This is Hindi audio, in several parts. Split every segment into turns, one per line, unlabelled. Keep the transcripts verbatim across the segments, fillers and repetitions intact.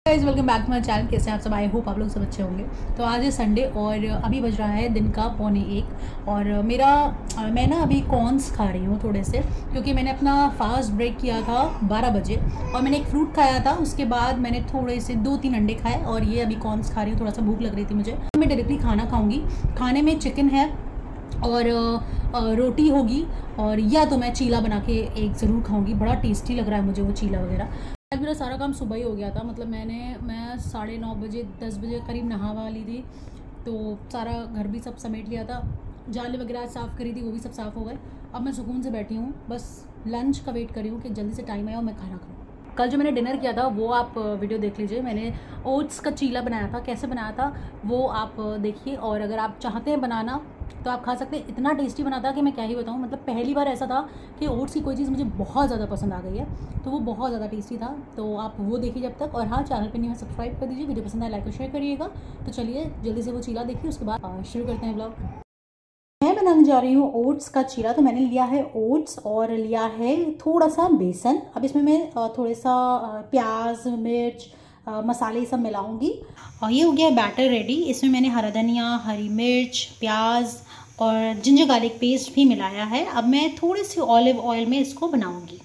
Guys welcome back to my channel. कैसे हैं आप सब? आई होप आप लोग सब अच्छे होंगे। तो आज है संडे और अभी बज रहा है दिन का पौने एक और मेरा मैं ना अभी कॉर्न्स खा रही हूँ थोड़े से, क्योंकि मैंने अपना फास्ट ब्रेक किया था बारह बजे और मैंने एक फ्रूट खाया था। उसके बाद मैंने थोड़े से दो तीन अंडे खाए और ये अभी कॉर्न्स खा रही हूँ। थोड़ा सा भूख लग रही थी मुझे। मैं डायरेक्टली खाना खाऊँगी। खाने में चिकन है और रोटी होगी और या तो मैं चीला बना के एक ज़रूर खाऊँगी। बड़ा टेस्टी लग रहा है मुझे वो चीला वगैरह। आज मेरा सारा काम सुबह ही हो गया था। मतलब मैंने मैं साढ़े नौ बजे दस बजे करीब नहा वाली थी, तो सारा घर भी सब समेट लिया था। जाले वगैरह साफ़ करी थी, वो भी सब साफ़ हो गए। अब मैं सुकून से बैठी हूँ, बस लंच का वेट कर रही हूँ कि जल्दी से टाइम आए और मैं खाना खाऊँ। कल जो मैंने डिनर किया था वो आप वीडियो देख लीजिए। मैंने ओट्स का चीला बनाया था। कैसे बनाया था वो आप देखिए, और अगर आप चाहते हैं बनाना तो आप खा सकते हैं। इतना टेस्टी बना था कि मैं क्या ही बताऊँ। मतलब पहली बार ऐसा था कि ओट्स की कोई चीज़ मुझे बहुत ज़्यादा पसंद आ गई है, तो वो बहुत ज़्यादा टेस्टी था। तो आप वो देखिए जब तक। और हाँ, चैनल पे नहीं है सब्सक्राइब कर दीजिए। वीडियो पसंद आए लाइक और शेयर करिएगा। तो चलिए जल्दी से वो चीला देखिए, उसके बाद शुरू करते हैं ब्लॉग। मैं बनाने जा रही हूँ ओट्स का चीला। तो मैंने लिया है ओट्स और लिया है थोड़ा सा बेसन। अब इसमें मैं थोड़ा सा प्याज, मिर्च, आ, मसाले सब मिलाऊंगी और ये हो गया है बैटर रेडी। इसमें मैंने हरा धनिया, हरी मिर्च, प्याज और जिंजर गार्लिक पेस्ट भी मिलाया है। अब मैं थोड़ी सी ऑलिव ऑयल में इसको बनाऊंगी।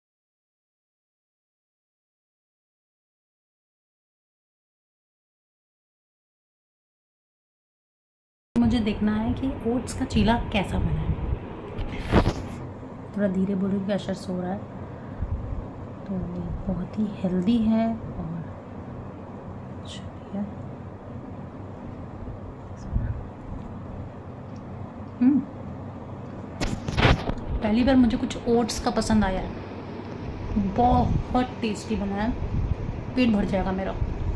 मुझे देखना है कि ओट्स का चीला कैसा बना है। थोड़ा धीरे बोलूँ कि अशर सो रहा है, तो बहुत ही हेल्दी है और चलिए। हम्म पहली बार मुझे कुछ ओट्स का पसंद आया है। बहुत टेस्टी बना है, पेट भर जाएगा मेरा।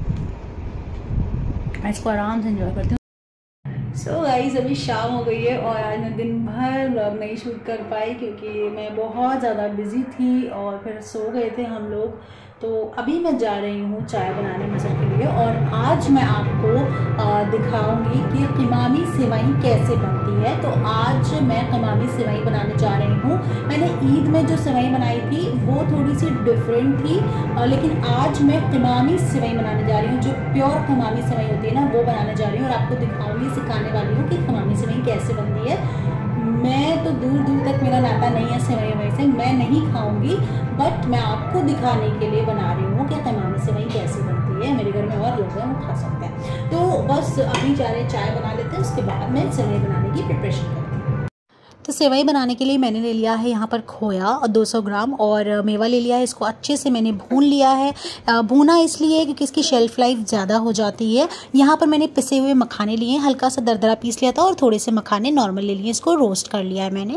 मैं इसको आराम से एंजॉय करती हूँ। सो गाइस अभी शाम हो गई है और आज मैं दिन भर व्लॉग नहीं शूट कर पाई क्योंकि मैं बहुत ज़्यादा बिजी थी और फिर सो गए थे हम लोग। तो अभी मैं जा रही हूँ चाय बनाने मसर के लिए और आज मैं आपको दिखाऊंगी कि क़िमामी सेवई कैसे बनती है। तो आज मैं क़िमामी सेवई बनाने जा रही हूँ। मैंने ईद में जो सेवई बनाई थी वो थोड़ी सी डिफरेंट थी, लेकिन आज मैं क़िमामी सेवई बनाने जा रही हूँ। जो प्योर क़िमामी सेवई होती है ना, वो बनाने जा रही हूँ और आपको दिखाऊंगी, सिखाने वाली हूँ कि क़िमामी सेवई कैसे बनती है। मैं तो दूर दूर तक मेरा नाता नहीं है सेवई वई से, मैं नहीं खाऊंगी, बट मैं आपको दिखाने के लिए बना रही हूँ कि क़िमामी सेवई कैसे बनती है। मेरे घर में और लोग हैं वो खा सकते हैं। तो बस अभी जा रहे चाय बना लेते हैं, उसके बाद मैं सेवई बनाने की प्रिपरेशन करती हूँ। तो सेवई बनाने के लिए मैंने ले लिया है यहाँ पर खोया और दो सौ ग्राम और मेवा ले लिया है। इसको अच्छे से मैंने भून लिया है। भूना इसलिए क्योंकि इसकी शेल्फ़ लाइफ ज़्यादा हो जाती है। यहाँ पर मैंने पिसे हुए मखाने लिए हैं, हल्का सा दरदरा पीस लिया था और थोड़े से मखाने नॉर्मल ले लिए। इसको रोस्ट कर लिया है मैंने।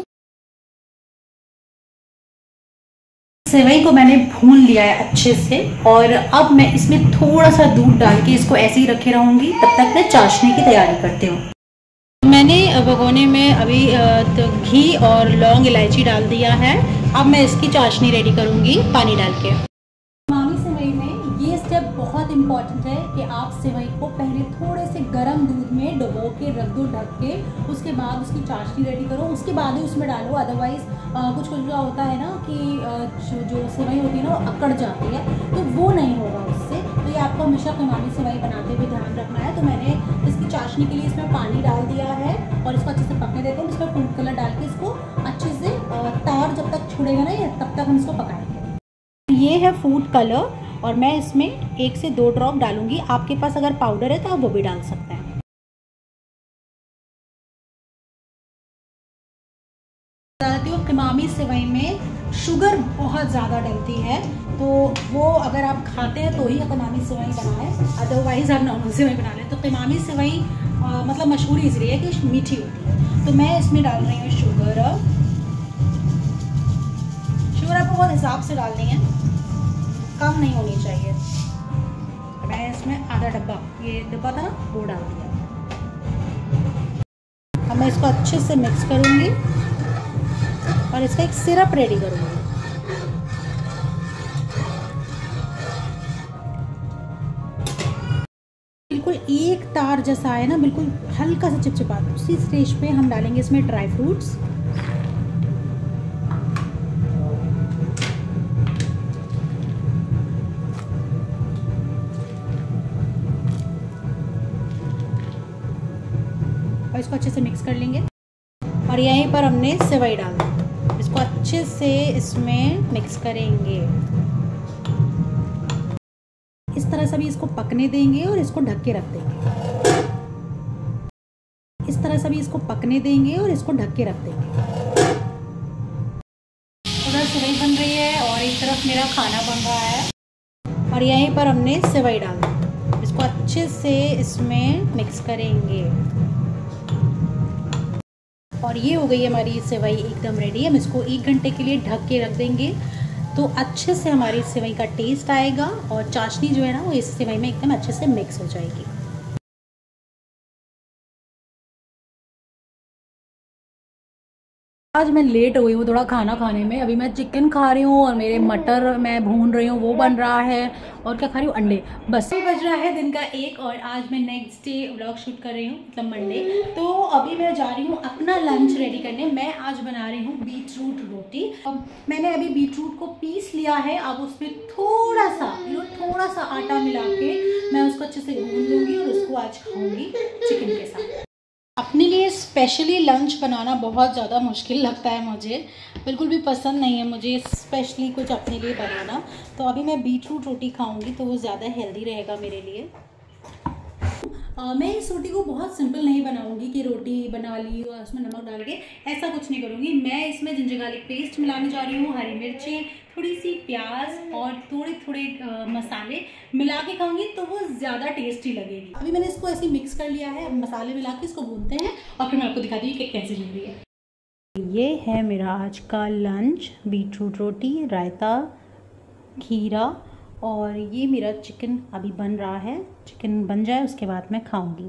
सेवई को मैंने भून लिया है अच्छे से और अब मैं इसमें थोड़ा सा दूध डाल के इसको ऐसे ही रखे रहूँगी। तब तक मैं चाशनी की तैयारी करती हूँ। मैंने भगोने में अभी तो घी और लौंग इलायची डाल दिया है। अब मैं इसकी चाशनी रेडी करूँगी पानी डाल के। क़िमामी सेवई में ये स्टेप बहुत इम्पॉर्टेंट है कि आप सेवई को पहले थोड़े से गर्म दूध में डुबो के रख दो ढक के, उसके बाद उसकी चाशनी रेडी करो, उसके बाद ही उसमें डालो। अदरवाइज़ कुछ कुछ क्या होता है ना कि जो, जो सेवई होती है ना वो अकड़ जाती है, तो वो नहीं होगा उससे। तो ये आपको हमेशा क़िमामी सेवई बनाते हुए ध्यान रखना है। तो मैंने इसकी चाशनी के लिए इसमें पानी डाल दिया है और इसको अच्छे से पकने देते हैं। इसमें फूड कलर डाल के इसको अच्छे से तार जब तक छुड़ेगा ना ये, तब तक हम इसको पकाएंगे। ये है फूड कलर और मैं इसमें एक से दो ड्रॉप डालूंगी। आपके पास अगर पाउडर है तो आप वो भी डाल सकते हैं। बताती हूँ, क़िमामी सेवई में शुगर बहुत ज़्यादा डलती है, तो वो अगर आप खाते हैं तो ही क़िमामी सेवई बनाएं, अदरवाइज़ आप नॉर्मल सेवई बना लें। तो क़िमामी सेवई मतलब मशहूर इसलिए है कि मीठी होती है। तो मैं इसमें डाल रही हूँ शुगर। शुगर आपको बहुत हिसाब से डालनी है, कम नहीं होनी चाहिए। मैं इसमें आधा डब्बा, ये डब्बा था ना, वो डाल दिया। अब मैं इसको अच्छे से मिक्स करूँगी और इसका एक सिरप रेडी करूँगी। बिल्कुल एक तार जैसा है ना, बिल्कुल हल्का सा चिपचिपा, उसी स्टेज पे हम डालेंगे इसमें ड्राई फ्रूट्स। और इसको अच्छे से मिक्स कर लेंगे। और यहीं पर हमने सेवई डाल दी, इसको अच्छे से इसमें मिक्स करेंगे। इस तरह से भी इसको पकने देंगे और इसको ढक के रख देंगे। इस तरह से भी इसको पकने देंगे और इसको ढक के रख देंगे। उधर सेवई बन रही है और एक तरफ मेरा खाना बन रहा है। और यहीं पर हमने सेवई डाल दी, इसको अच्छे से इसमें मिक्स करेंगे। और ये हो गई हमारी सेवई एकदम रेडी। हम इसको एक घंटे के लिए ढक के रख देंगे तो अच्छे से हमारी सेवई का टेस्ट आएगा और चाशनी जो है ना वो इस सेवई में एकदम अच्छे से मिक्स हो जाएगी। आज मैं लेट हो गई हूँ थोड़ा खाना खाने में। अभी मैं चिकन खा रही हूँ और मेरे मटर मैं भून रही हूँ, वो बन रहा है। और क्या खा रही हूँ? अंडे। बस ये बज रहा है दिन का एक और आज मैं नेक्स्ट डे व्लॉग शूट कर रही हूँ, मतलब मंडे। तो अभी मैं जा रही हूँ अपना लंच रेडी करने। मैं आज बना रही हूँ बीट रूट रोटी। अब मैंने अभी बीट रूट को पीस लिया है। अब उसमें थोड़ा सा थोड़ा सा आटा मिला के मैं उसको अच्छे से भून लूँगी और उसको आज खाऊँगी चिकन के साथ। अपने लिए स्पेशली लंच बनाना बहुत ज़्यादा मुश्किल लगता है मुझे, बिल्कुल भी पसंद नहीं है मुझे स्पेशली कुछ अपने लिए बनाना। तो अभी मैं बीट रूट रोटी खाऊंगी तो वो ज़्यादा हेल्दी रहेगा मेरे लिए। आ, मैं इस रोटी को बहुत सिंपल नहीं बनाऊंगी कि रोटी बना ली और उसमें नमक डाल के, ऐसा कुछ नहीं करूँगी। मैं इसमें जिंजर गार्लिक पेस्ट मिलाने जा रही हूँ, हरी मिर्चें, थोड़ी सी प्याज और थोड़े थोड़े आ, मसाले मिला के खाऊंगी तो वो ज़्यादा टेस्टी लगेगी। अभी मैंने इसको ऐसे मिक्स कर लिया है। अब मसाले मिला के इसको भूनते हैं और फिर मैं आपको दिखाती हूँ कि कैसे लग रही है। ये है मेरा आज का लंच, बीट रूट रोटी, रायता, खीरा और ये मेरा चिकन अभी बन रहा है। चिकन बन जाए उसके बाद मैं खाऊंगी।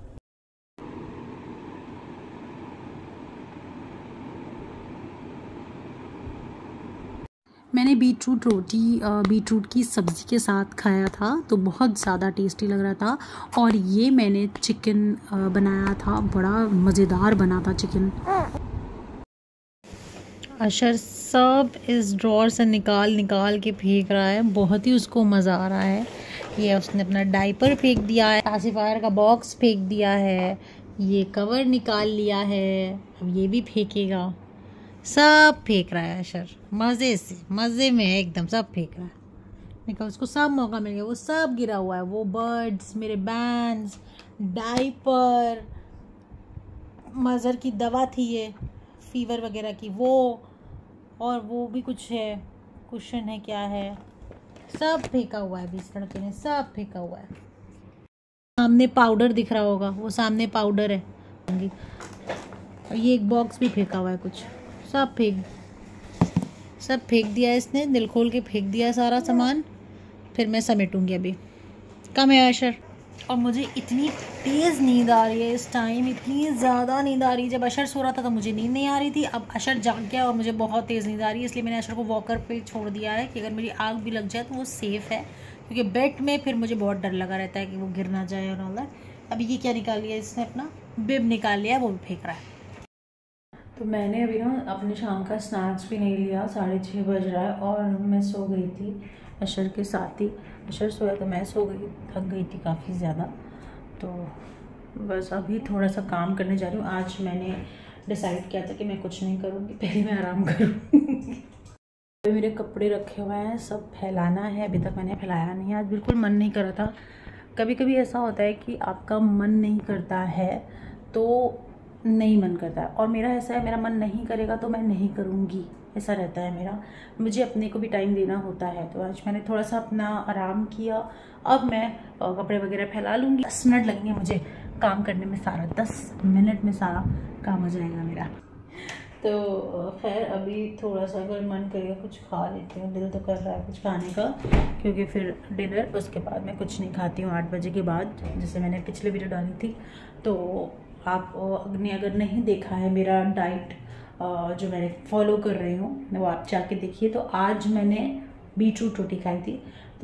मैंने बीट रूट रोटी बीट रूट की सब्ज़ी के साथ खाया था तो बहुत ज़्यादा टेस्टी लग रहा था। और ये मैंने चिकन बनाया था, बड़ा मज़ेदार बना था चिकन। अशर सब इस ड्रॉर से निकाल निकाल के फेंक रहा है, बहुत ही उसको मज़ा आ रहा है। ये उसने अपना डाइपर फेंक दिया है, पासिफायर का बॉक्स फेंक दिया है, ये कवर निकाल लिया है, अब ये भी फेंकेगा। सब फेंक रहा है अशर, मज़े से मज़े में है एकदम, सब फेंक रहा है। देखो उसको सब मौका मिल गया, वो सब गिरा हुआ है, वो बर्ड्स, मेरे बैंड्स, डाइपर, मज़र की दवा थी ये फीवर वगैरह की, वो और वो भी कुछ है, कुशन है, क्या है, सब फेंका हुआ है। बीस लड़के ने सब फेंका हुआ है। सामने पाउडर दिख रहा होगा, वो सामने पाउडर है। और ये एक बॉक्स भी फेंका हुआ है, कुछ सब फेंक सब फेंक दिया है इसने, दिल खोल के फेंक दिया है सारा सामान। फिर मैं समेटूंगी अभी। कम है अशर। और मुझे इतनी तेज़ नींद आ रही है इस टाइम, इतनी ज़्यादा नींद आ रही है। जब अशर सो रहा था तो मुझे नींद नहीं आ रही थी, अब अशर जाग गया और मुझे बहुत तेज़ नींद आ रही है। इसलिए मैंने अशर को वॉकर पे छोड़ दिया है कि अगर मेरी आग भी लग जाए तो वो सेफ़ है, क्योंकि बेड में फिर मुझे बहुत डर लगा रहता है कि वो गिर ना जाए और ऑल दैट। अभी ये क्या निकाल लिया इसने, अपना बिब निकाल लिया, वो भी फेंक रहा है। तो मैंने अभी ना अपने शाम का स्नैक्स भी नहीं लिया, साढ़े छः बज रहा है और मैं सो गई थी अशर के साथ ही। अशर सोया तो मैं सो गई, थक गई थी काफ़ी ज़्यादा। तो बस अभी थोड़ा सा काम करने जा रही हूँ। आज मैंने डिसाइड किया था कि मैं कुछ नहीं करूँगी, पहले मैं आराम करूँगी। मेरे कपड़े रखे हुए हैं, सब फैलाना है, अभी तक मैंने फैलाया नहीं है। आज बिल्कुल मन नहीं कर रहा था। कभी कभी ऐसा होता है कि आपका मन नहीं करता है तो नहीं मन करता है, और मेरा ऐसा है, मेरा मन नहीं करेगा तो मैं नहीं करूँगी, ऐसा रहता है मेरा। मुझे अपने को भी टाइम देना होता है। तो आज मैंने थोड़ा सा अपना आराम किया। अब मैं कपड़े वगैरह फैला लूँगी। दस मिनट लगेंगे मुझे काम करने में, सारा दस मिनट में सारा काम हो जाएगा मेरा। तो खैर अभी थोड़ा सा अगर मन करेगा कुछ खा लेती हूँ, दिल तो कर रहा है कुछ खाने का, क्योंकि फिर डिनर, उसके बाद मैं कुछ नहीं खाती हूँ आठ बजे के बाद, जैसे मैंने पिछले वीडियो डाली थी। तो आपने अगर नहीं देखा है मेरा डाइट जो मैं फॉलो कर रही हूँ, वो आप जाके देखिए। तो आज मैंने बीट रूट रोटी खाई थी, तो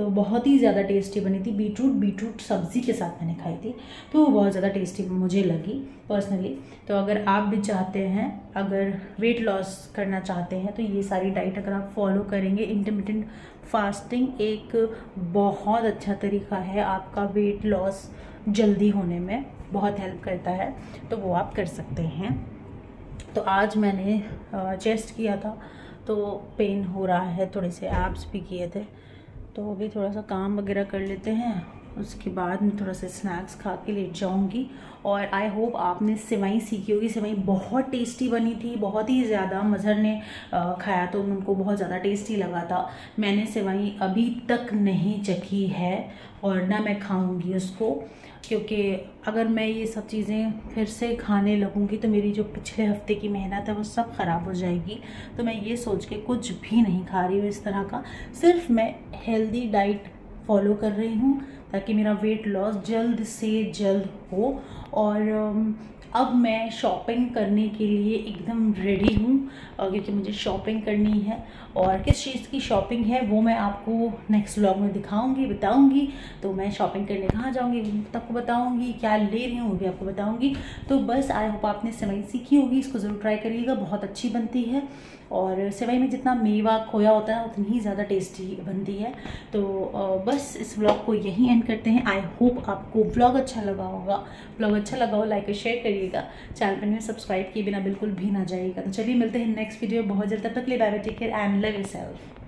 तो बहुत ही ज़्यादा टेस्टी बनी थी। बीटरूट बीटरूट सब्ज़ी के साथ मैंने खाई थी, तो वो बहुत ज़्यादा टेस्टी मुझे लगी पर्सनली। तो अगर आप भी चाहते हैं, अगर वेट लॉस करना चाहते हैं, तो ये सारी डाइट अगर आप फॉलो करेंगे, इंटरमिटेंट फास्टिंग एक बहुत अच्छा तरीका है आपका वेट लॉस जल्दी होने में, बहुत हेल्प करता है, तो वो आप कर सकते हैं। तो आज मैंने चेस्ट किया था तो पेन हो रहा है, थोड़े से एब्स भी किए थे, तो अभी थोड़ा सा काम वगैरह कर लेते हैं, उसके बाद मैं थोड़ा सा स्नैक्स खा के लेट जाऊंगी। और आई होप आपने सेवई सीखी होगी। सेवई बहुत टेस्टी बनी थी, बहुत ही ज़्यादा। मज़हर ने खाया तो उनको बहुत ज़्यादा टेस्टी लगा था। मैंने सेवई अभी तक नहीं चखी है और ना मैं खाऊंगी उसको, क्योंकि अगर मैं ये सब चीज़ें फिर से खाने लगूंगी तो मेरी जो पिछले हफ्ते की मेहनत है वो सब ख़राब हो जाएगी। तो मैं ये सोच के कुछ भी नहीं खा रही हूँ इस तरह का, सिर्फ मैं हेल्दी डाइट फॉलो कर रही हूँ ताकि मेरा वेट लॉस जल्द से जल्द हो। और अब मैं शॉपिंग करने के लिए एकदम रेडी हूँ, क्योंकि मुझे शॉपिंग करनी है। और किस चीज़ की शॉपिंग है वो मैं आपको नेक्स्ट व्लॉग में दिखाऊंगी, बताऊंगी। तो मैं शॉपिंग करने कहाँ जाऊंगी आपको बताऊंगी, क्या ले रही हूँ वो भी आपको बताऊंगी। तो बस आई होप आपने सेवई सीखी होगी, इसको ज़रूर ट्राई करिएगा, बहुत अच्छी बनती है। और सेवई में जितना मेवा खोया होता है उतनी ही ज़्यादा टेस्टी बनती है। तो बस इस व्लॉग को यहीं एंड करते हैं। आई होप आपको व्लॉग अच्छा लगा होगा। व्लॉग अच्छा लगा हो लाइक और शेयर करिएगा, चैनल पर सब्सक्राइब किए बिना बिल्कुल भी ना जाइएगा। तो चलिए मिलते हैं नेक्स्ट वीडियो बहुत जल्द, तब तक के लिए bye bye, take care and love yourself.